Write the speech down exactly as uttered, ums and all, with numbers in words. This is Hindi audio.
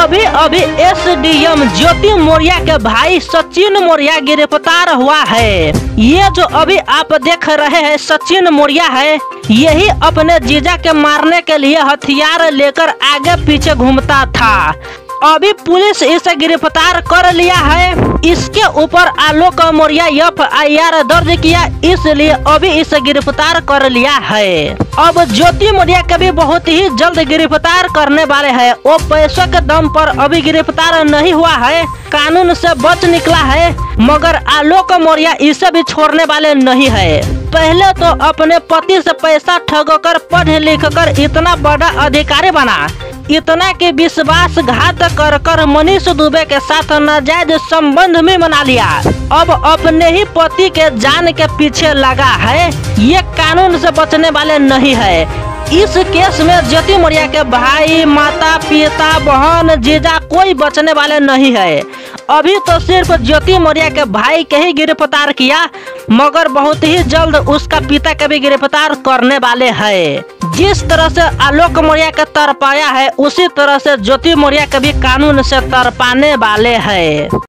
अभी अभी एसडीएम ज्योति मौर्य के भाई सचिन मौर्य गिरफ्तार हुआ है। ये जो अभी आप देख रहे हैं सचिन मौर्य है, यही अपने जीजा के मारने के लिए हथियार लेकर आगे पीछे घूमता था। अभी पुलिस इसे गिरफ्तार कर लिया है। इसके ऊपर Alok Maurya F I R दर्ज किया, इसलिए अभी इसे गिरफ्तार कर लिया है। अब ज्योति मौर्य के भी बहुत ही जल्द गिरफ्तार करने वाले हैं। वो पैसों के दम पर अभी गिरफ्तार नहीं हुआ है, कानून से बच निकला है, मगर आलोक मौर्य इसे भी छोड़ने वाले नहीं है। पहले तो अपने पति से पैसा ठगकर पढ़ लिख कर इतना बड़ा अधिकारी बना, इतना कि विश्वासघात कर कर मनीष दुबे के साथ नाजायज संबंध में बना लिया। अब अपने ही पति के जान के पीछे लगा है। ये कानून से बचने वाले नहीं है। इस केस में ज्योति मौर्य के भाई, माता पिता, बहन, जीजा कोई बचने वाले नहीं है। अभी तो सिर्फ ज्योति मौर्य के भाई के ही गिरफ्तार किया, मगर बहुत ही जल्द उसका पिता के भी गिरफ्तार करने वाले हैं। जिस तरह से आलोक मौर्य का तरपाया है, उसी तरह से ज्योति मौर्य के भी कानून से तरपाने वाले हैं।